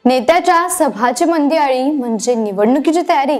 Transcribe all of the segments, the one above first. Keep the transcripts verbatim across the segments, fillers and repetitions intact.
नेत्याच्या सभाची मंदिआळी म्हणजे निवडणुकीची तयारी।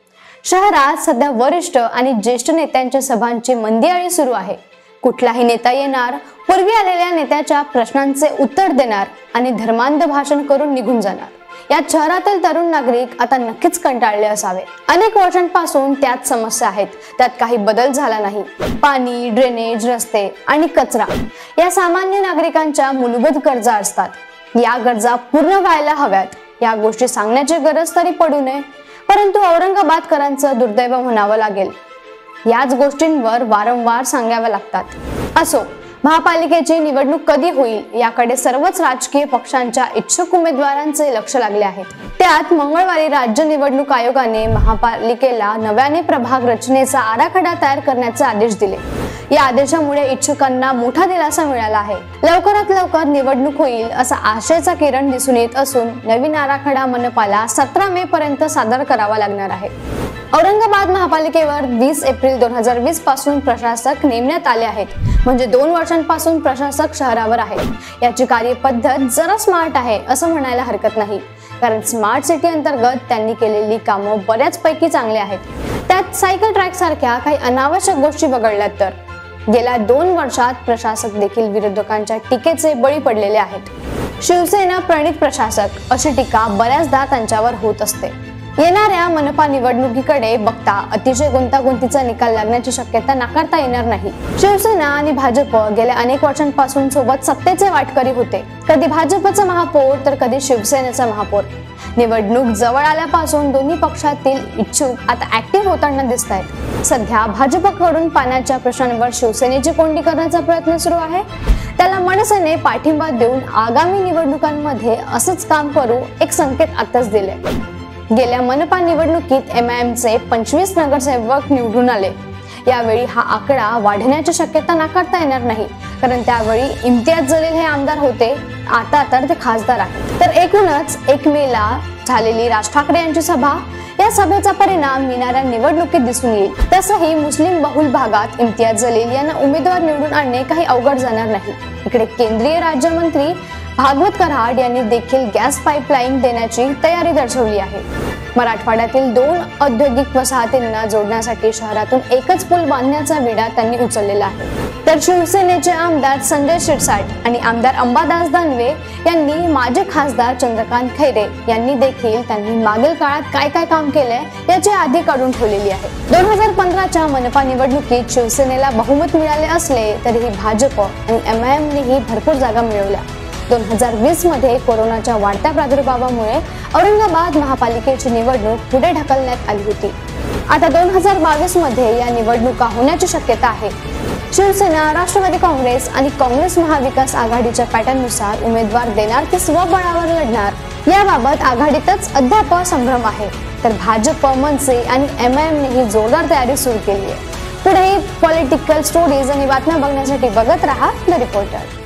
शहरात सध्या वरिष्ठ आणि ज्येष्ठ नेत्यांच्या सभांची मंदिआळी सुरू आहे। कुठलाही नेता येणार, पूर्वी आलेल्या नेत्याच्या प्रश्नांचे उत्तर देणार आणि धर्मांध भाषण करून निघून जाणार। या शहरातील तरुण नागरिक आता नक्कीच कंटाळले असावे। अनेक वर्षांपासून त्यात समस्या आहेत, त्यात काही बदल झाला नाही। पाणी, ड्रेनेज, रस्ते आणि कचरा या सामान्य नागरिकांच्या मूलभूत गरजा असतात। या गरजा पूर्ण व्हायला हव्यात, या गोष्टी सांगण्याची गरज तरी पडू नये, परंतु औरंगाबादकरांचं दुर्दैव म्हणावं लागेल। याच गोष्टींवर वारंवार सांगाव्या लागतात। असो, महापालिकेची निवडणूक कधी होईल याकडे सर्वच राजकीय पक्षांच्या इच्छुक उमेदवारांचे लक्ष लागले आहे। त्यात मंगळवारी राज्य निवडणूक आयोगाने महापालिकेला नव्याने प्रभाग रचनेचा आराखडा तयार करण्याचे आदेश दिले। या आदेशामुळे इच्छुकांना मोठा दिलासा मिळाला आहे। लवकरात लवकर निवडणूक होईल असा आशेचा किरण दिसून येत असून नवीन आराखडा मनपाला सतरा मे पर्यंत सादर करावा लागणार आहे। औरंगाबाद महापालिकेवर वीस एप्रिल दोन हजार वीस पासून प्रशासक नेमण्यात आले आहेत, म्हणजे दोन वर्षांपासून प्रशासक शहरावर आहेत। याची कार्यपद्धत जरा स्मार्ट आहे असं म्हणायला हरकत नाही, कारण स्मार्ट सिटी अंतर्गत त्यांनी केलेली कामं बऱ्याचपैकी चांगली आहेत। त्यात सायकल ट्रॅक सारख्या काही अनावश्यक गोष्टी वगळल्यात तर गेल्या दोन वर्षात प्रशासक देखील विरोधकांच्या टीकेचे बळी पडलेले आहेत। शिवसेना प्रणित प्रशासक अशी टीका बऱ्याचदा त्यांच्यावर होत असते। येणाऱ्या मनपा निवडणुकीकडे बघता अतिशय गुंतागुंतीचा निकाल लागण्याची शक्यता नाकारता येणार नाही। शिवसेना आणि भाजप गेल्या अनेक वर्षांपासून सोबत सत्तेचे वाटकरी होते, कधी भाजपचा महापौर तर कधी शिवसेनेचा महापौर। निवडणूक जवळ आल्यापासून दोन्ही पक्षातील इच्छुक आता ऍक्टिव्ह होताना दिसत आहेत। सध्या भाजपकडून पाण्याच्या प्रश्नांवर शिवसेनेची कोंडी करण्याचा प्रयत्न सुरू आहे। त्याला मनसेने पाठिंबा देऊन आगामी निवडणुकांमध्ये असंच काम करू एक संकेत आताच दिले। गेल्या मनपा निवडणुकीत एम आय एम चे पंचवीस नगरसेवक निवडून आले। यावेळी हा आकडा वाढण्याची शक्यता नाकारता येणार नाही, कारण त्यावेळी इम्तियाज जलील हे आमदार होते, आता तर ते खासदार आहेत। तर एकूणच एक मे ला झालेली राज ठाकरे यांची सभा, या सभेचा परिणाम येणाऱ्या निवडणुकीत दिसून येईल। तसंही मुस्लिम बहुल भागात इम्तियाज जलील यांना उमेदवार निवडून आणणे काही अवघड जाणार नाही। इकडे केंद्रीय राज्यमंत्री भागवत कराड यांनी देखील गॅस पाईपलाईन देण्याची तयारी दर्शवली आहे। मराठवाड्यातील दोन औद्योगिक वसाहतींना जोडण्यासाठी शहरातून एकच पूल बांधण्याचा विडा त्यांनी उचललेला आहे। तर शिवसेनेचे आमदार संजय शिरसाट आणि आमदार अंबादास दानवे यांनी माजी खासदार चंद्रकांत खैरे यांनी देखील त्यांनी मागील काळात काय काय काम केलंय याची यादी काढून ठेवलेली आहे। दोन हजार पंधराच्या मनपा निवडणुकीत शिवसेनेला बहुमत मिळाले असले तरीही भाजप आणि एम आय एम नेही भरपूर जागा मिळवल्या। दोन हजार वीस मध्ये कोरोनाच्या वाढत्या प्रादुर्भावामुळे औरंगाबाद महापालिकेची निवडणूक पुढे ढकलण्यात आली होती। आता दोन हजार बावीस मध्ये या निवडणुका होण्याची शक्यता आहे। शिवसेना, राष्ट्रवादी काँग्रेस आणि काँग्रेस महाविकास आघाडीच्या पॅटर्ननुसार उमेदवार देणार की स्वबळावर लढणार याबाबत आघाडीतच अद्याप संभ्रम आहे। तर भाजप, मनसे आणि एम आय एम नेही जोरदार तयारी सुरू केली आहे। पुढेही पॉलिटिकल स्टोरीज आणि बातम्या बघण्यासाठी बघत राहा द रिपोर्टर।